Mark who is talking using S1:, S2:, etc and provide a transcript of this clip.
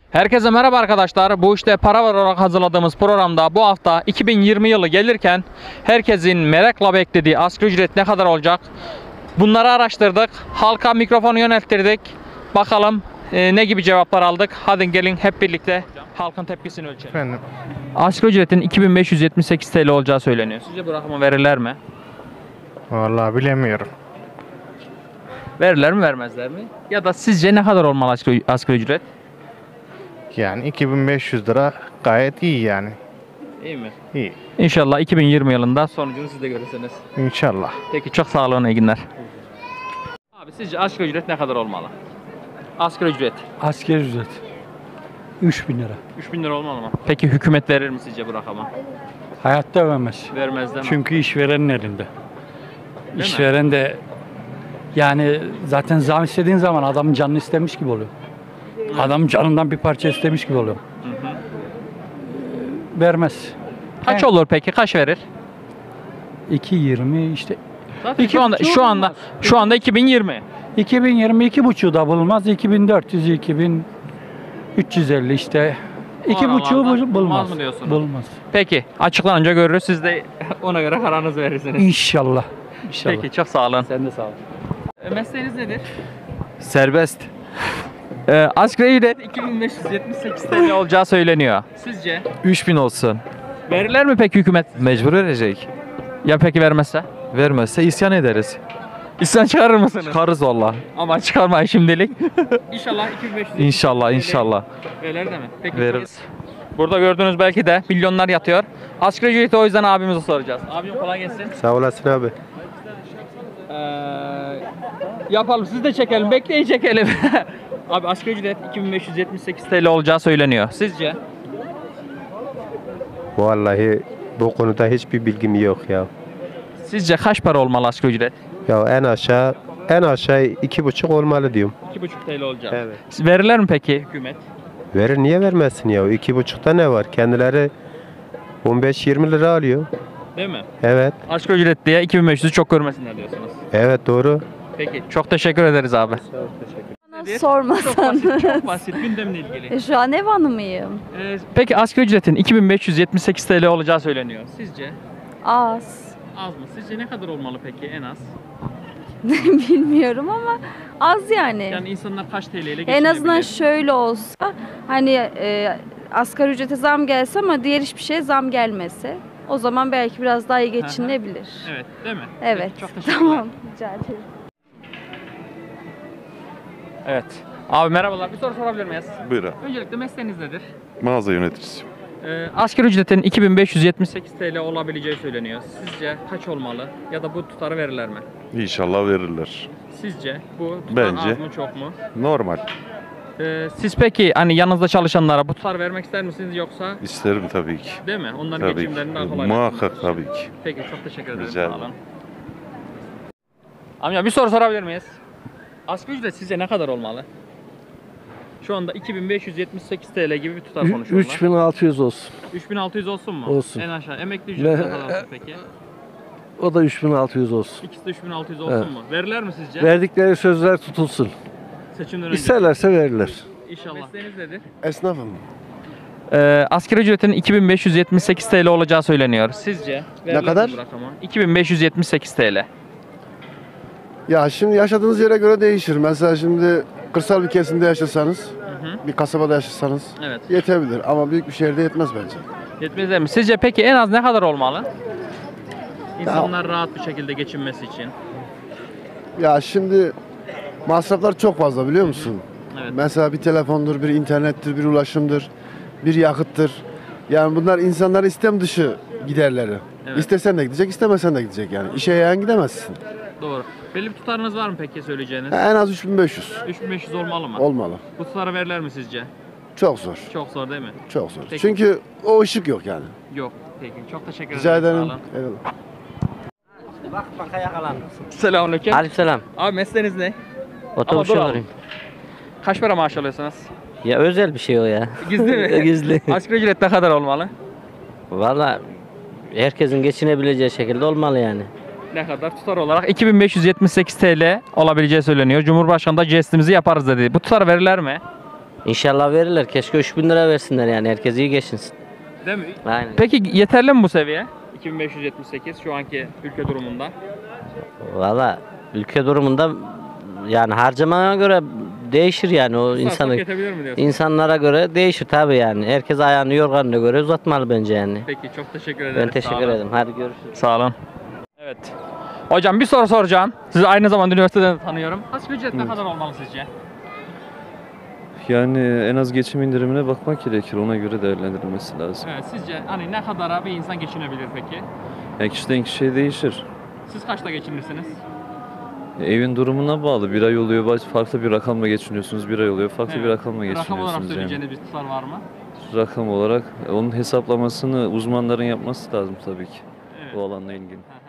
S1: Herkese merhaba arkadaşlar. Bu işte para var olarak hazırladığımız programda bu hafta 2020 yılı gelirken herkesin merakla beklediği asgari ücret ne kadar olacak? Bunları araştırdık. Halka mikrofonu yönelttirdik. Bakalım ne gibi cevaplar aldık. Hadi gelin hep birlikte halkın tepkisini ölçelim.
S2: Efendim,
S1: Asgari ücretin 2578 TL olacağı söyleniyor. Sizce bu rakamı verirler mi?
S2: vallahi bilemiyorum.
S1: Verirler mi vermezler mi? Ya da sizce ne kadar olmalı asgari ücret?
S2: Yani 2500 lira gayet iyi yani.
S1: İyi mi?
S2: İyi.
S1: İnşallah 2020 yılında sonucunu siz de görürsünüz.
S2: İnşallah.
S1: Peki çok sağ olun, iyi günler. Abi sizce asgari ücret ne kadar olmalı? Asgari ücret.
S3: Asgari ücret 3.000 lira.
S1: 3000 lira olmalı mı? Peki hükümet verir mi sizce bu rakama?
S3: Hayatta vermez.
S1: Vermez değil mi?
S3: Çünkü işverenin elinde.
S1: mi?
S3: İşveren de yani zaten zam istediğin zaman adamın canını istemiş gibi oluyor. Adamın canından bir parça istemiş gibi oluyor. Vermez.
S1: Kaç olur peki? Kaç verir?
S3: 2.20 işte.
S1: Zaten şu anda 2020.
S3: 2022 buçuğu da bulmaz. 2400, 2350 işte. İki buçuğu
S1: aralarda
S3: bulmaz.
S1: mı diyorsunuz?
S3: Bulmaz.
S1: Peki açıklanınca görürüz. Siz de ona göre kararınızı verirsiniz.
S3: İnşallah. İnşallah.
S1: Peki çok sağ olun.
S3: Sen de sağ ol.
S1: Mesleğiniz nedir?
S4: Serbest.
S1: Asgari ücret 2578 TL olacağı söyleniyor. Sizce?
S4: 3000 olsun.
S1: Verirler mi peki hükümet?
S4: Mecbur verecek.
S1: Ya peki vermezse?
S4: Vermezse isyan ederiz.
S1: İsyan çıkarır mısınız?
S4: Çıkarız valla.
S1: Ama çıkarmayın şimdilik. İnşallah 2500.
S4: İnşallah inşallah.
S1: Verir de mi? Peki.
S4: Veririz.
S1: Burada gördüğünüz belki de milyonlar yatıyor. Asgari ücreti o yüzden abimize soracağız. Abim kolay gelsin.
S5: Sağ olasın abi.
S1: Yapalım, siz de çekelim, bekleyin çekelim. Abi asgari ücret 2578 TL olacağı söyleniyor. Sizce?
S5: Vallahi bu konuda hiçbir bilgim yok ya.
S1: Sizce kaç para olmalı asgari ücret?
S5: Ya en aşağı 2,5 olmalı diyorum.
S1: 2,5 TL olacak.
S5: Evet.
S1: Verirler mi peki hükümet?
S5: Verir, niye vermesin ya? 2,5'ta ne var? Kendileri 15-20 lira alıyor.
S1: Değil mi?
S5: Evet.
S1: Asgari ücret diye 2500'ü çok görmesinler diyorsunuz.
S5: Evet, doğru.
S1: Peki, çok teşekkür ederiz abi.
S6: Bana sormasan.
S1: Çok basit gündemle ilgili.
S6: Şu an ev hanımıyım.
S1: Peki asgari ücretin 2578 TL olacağı söyleniyor. Sizce?
S6: Az.
S1: Az mı? Sizce ne kadar olmalı peki en az?
S6: Bilmiyorum ama az yani.
S1: Yani insanlar kaç TL ile geçinebilir?
S6: En azından şöyle olsa hani asgari ücrete zam gelse ama diğer hiçbir şeye zam gelmese o zaman belki biraz daha iyi geçinebilir.
S1: Evet, değil mi?
S6: Evet.
S1: Peki, çok teşekkürler.
S6: Tamam. Rica ederim.
S1: Evet. Abi merhabalar. Bir soru sorabilir miyiz?
S7: Buyurun.
S1: Öncelikle mesleğiniz nedir?
S7: Mağaza yöneticisi.
S1: Asgari ücretin 2578 TL olabileceği söyleniyor. Sizce kaç olmalı? Ya da bu tutarı verirler mi?
S7: İnşallah verirler.
S1: Sizce bu tutar
S7: Bence.
S1: az mı çok mu?
S7: Normal.
S1: Siz peki hani yanınızda çalışanlara bu tutar vermek ister misiniz yoksa
S7: İsterim tabii ki.
S1: değil mi? Onların
S7: Tabii ki.
S1: geçimlerini daha kolay.
S7: Muhakkak tabii ki.
S1: Peki çok teşekkür ederim.
S7: Rica
S1: Sağ
S7: ederim.
S1: olun. Amca bir soru sorabilir miyiz? Asgari ücret sizce ne kadar olmalı? Şu anda 2578 TL gibi bir tutar konuşuyorlar.
S8: 3600 olsun.
S1: 3600 olsun mu?
S8: Olsun.
S1: En aşağı. Emekli ücret ne kadar olsun peki?
S8: O da 3600 olsun.
S1: İkisi de 3600 olsun
S8: Evet.
S1: mu? Verirler mi sizce?
S8: Verdikleri sözler tutulsun.
S1: Seçimden önce.
S8: İsterlerse verirler.
S1: İnşallah. Mesleğiniz nedir?
S5: Esnafım.
S1: Asgari ücretin 2578 TL olacağı söyleniyor. Sizce? Verirler mi
S5: kadar?
S1: bu rakama? 2578 TL.
S9: Ya şimdi yaşadığınız yere göre değişir. Mesela şimdi kırsal bir kesimde yaşasanız, bir kasabada yaşasanız
S1: Evet.
S9: yetebilir. Ama büyük bir şehirde yetmez bence.
S1: Yetmez değil mi? Sizce peki en az ne kadar olmalı? İnsanlar rahat bir şekilde geçinmesi için.
S9: Ya şimdi masraflar çok fazla biliyor musun?
S1: Evet.
S9: Mesela bir telefondur, bir internettir, bir ulaşımdır, bir yakıttır. Yani bunlar insanların istem dışı giderleri.
S1: Evet.
S9: İstesen de gidecek, istemesen de gidecek yani. İşe yayan gidemezsin.
S1: Doğru. Belli bir tutarınız var mı peki söyleyeceğiniz?
S9: En az 3500
S1: 3500 olmalı mı?
S9: olmalı.
S1: Bu tutarı verirler mi sizce?
S9: Çok zor.
S1: Çok zor değil mi?
S9: Çok zor.
S1: Peki.
S9: Çünkü o ışık yok yani.
S1: Yok. Peki. Çok teşekkür ederim.
S9: Rica
S1: Sağ
S9: ederim.
S1: olun.
S9: Eyvallah.
S1: Selamünaleyküm.
S10: Aleykümselam.
S1: Abi mesleğiniz ne?
S10: Otobüs
S1: Ama dur
S10: şoförüyüm.
S1: Kaç para maaş alıyorsunuz?
S10: Ya özel bir şey o ya.
S1: Gizli mi?
S10: Gizli.
S1: Asgari ücret ne kadar olmalı?
S10: Valla herkesin geçinebileceği şekilde olmalı yani.
S1: Ne kadar? Tutar olarak 2578 TL olabileceği söyleniyor. Cumhurbaşkanı da jestimizi yaparız dedi. Bu tutar verirler mi?
S10: İnşallah verirler. Keşke 3000 lira versinler yani. Herkes iyi geçinsin.
S1: Değil mi?
S10: Aynen.
S1: Peki yeterli mi bu seviye? 2578 şu anki ülke durumunda.
S10: Valla ülke durumunda yani harcamaya göre değişir yani o insanı.
S1: Yetebilir mi diyorsun?
S10: İnsanlara göre değişir tabii yani. Herkes ayağını yorganına göre uzatmalı bence yani.
S1: Peki çok teşekkür ederim.
S10: Ben teşekkür ederim. Hadi görüşürüz.
S1: Sağ olun. Evet. Hocam bir soru soracağım. Sizi aynı zamanda üniversiteden de tanıyorum. Asgari ücret ne kadar olmalı sizce?
S11: Yani en az geçim indirimine bakmak gerekir. Ona göre değerlendirilmesi lazım.
S1: Evet, sizce hani ne kadara bir insan geçinebilir peki?
S11: Yani kişiden kişiye değişir.
S1: Siz kaçta geçinirsiniz?
S11: Evin durumuna bağlı. Bir ay oluyor farklı bir rakamla geçiniyorsunuz. Bir ay oluyor farklı
S1: Evet.
S11: bir rakamla
S1: Rakam olarak
S11: geçiniyorsunuz.
S1: söyleyeceğiniz bir tutar var mı?
S11: Rakam olarak onun hesaplamasını uzmanların yapması lazım tabii ki.
S1: Evet.
S11: Bu alanla ilgili.
S1: Hı hı.